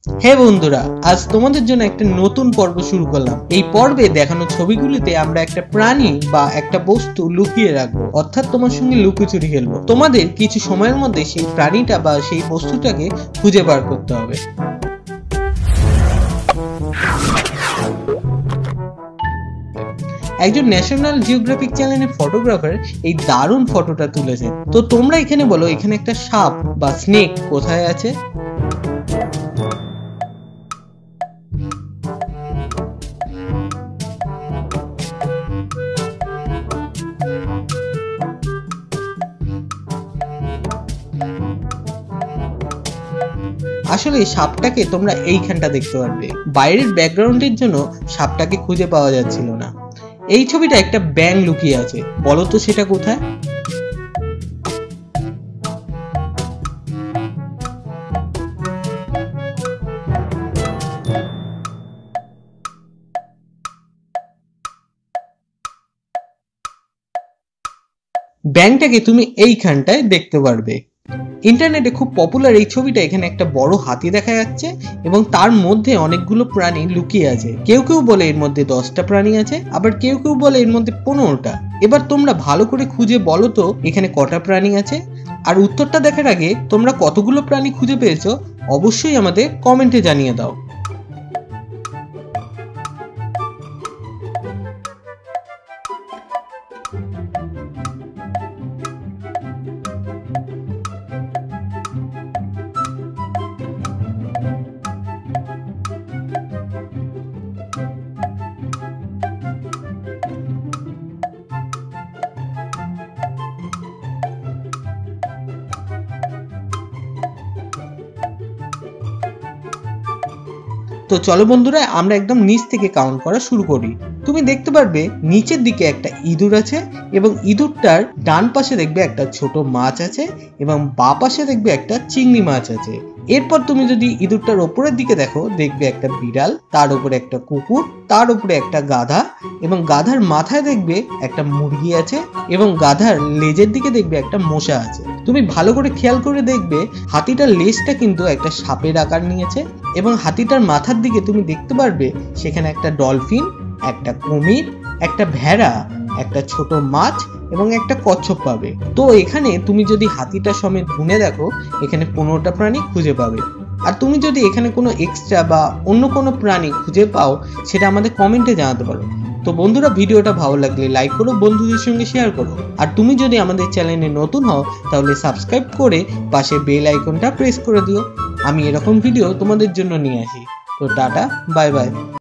হে বন্ধুরা, আজ তোমাদের জন্য একটা নতুন পর্ব শুরু করলাম। এই পর্বে দেখানো ছবিগুলিতে আমরা একটা প্রাণী বা একটা বস্তু লুকিয়ে রাখবো, অর্থাৎ তোমার সঙ্গে লুকোচুরি খেলবো। তোমাদের কিছু সময়ের মধ্যে সেই প্রাণীটা বা সেই বস্তুটাকে খুঁজে বার করতে হবে। একজন ন্যাশনাল জিওগ্রাফিক চ্যানেলের ফটোগ্রাফার এই দারুণ ফটোটা তুলেছে। তো তোমরা এখানে বলো, এখানে একটা সাপ বা স্নেক কোথায় আছে? আসলে সাপটাকে তোমরা এইখানটা দেখতে পারবে। বাইরের ব্যাকগ্রাউন্ডের জন্য সাপটাকে খুঁজে পাওয়া যাচ্ছিল না। এই ছবিটা একটা ব্যাঙ লুকিয়ে আছে, বলো তো সেটা কোথায়? ব্যাঙটাকে তুমি এইখানটায় দেখতে পারবে। ইন্টারনেটে খুব পপুলার এই ছবিটা। এখানে একটা বড় হাতি দেখা যাচ্ছে এবং তার মধ্যে অনেকগুলো প্রাণী লুকিয়ে আছে। কেউ কেউ বলে এর মধ্যে 10টা প্রাণী আছে, আবার কেউ কেউ বলে এর মধ্যে 15টা। এবার তোমরা ভালো করে খুঁজে বলো তো এখানে কটা প্রাণী আছে। আর উত্তরটা দেখার আগে তোমরা কতগুলো প্রাণী খুঁজে পেয়েছো অবশ্যই আমাদের কমেন্টে জানিয়ে দাও। তো চলো বন্ধুরা, আমরা একদম নিচ থেকে কাউন্ট করা শুরু করি। তুমি দেখতে পারবে নিচের দিকে একটা ইঁদুর আছে এবং ইঁদুরটার ডান পাশে দেখবে একটা ছোট মাছ আছে এবং বাঁ পাশে দেখবে একটা চিংড়ি মাছ আছে। এরপর তুমি যদি ইঁদুরটার ওপরের দিকে দেখো, দেখবে একটা বিড়াল, তার উপরে একটা কুকুর, তার উপরে একটা গাধা এবং গাধার মাথায় দেখবে একটা মুরগি আছে এবং গাধার লেজের দিকে দেখবে একটা মশা আছে। তুমি ভালো করে খেয়াল করে দেখবে হাতিটার লেজটা কিন্তু একটা সাপের আকার নিয়েছে এবং হাতিটার মাথার দিকে তুমি দেখতে পারবে সেখানে একটা ডলফিন, একটা কুমির, একটা ভেড়া, একটা ছোট মাছ এবং একটা কচ্ছপ পাবে। তো এখানে তুমি যদি হাতিটা সমেত গুনে দেখো, এখানে 15টা প্রাণী খুঁজে পাবে। আর তুমি যদি এখানে কোনো এক্সট্রা বা অন্য কোনো প্রাণী খুঁজে পাও সেটা আমাদের কমেন্টে জানাতে পারো। তো বন্ধুরা, ভিডিওটা ভালো লাগলে লাইক করো, বন্ধুদের সঙ্গে শেয়ার করো। আর তুমি যদি আমাদের চ্যানেলে নতুন হও তাহলে সাবস্ক্রাইব করে পাশে বেল আইকনটা প্রেস করে দিও। আমি এরকম ভিডিও তোমাদের জন্য নিয়ে আসি। তো টাটা, বাই বাই।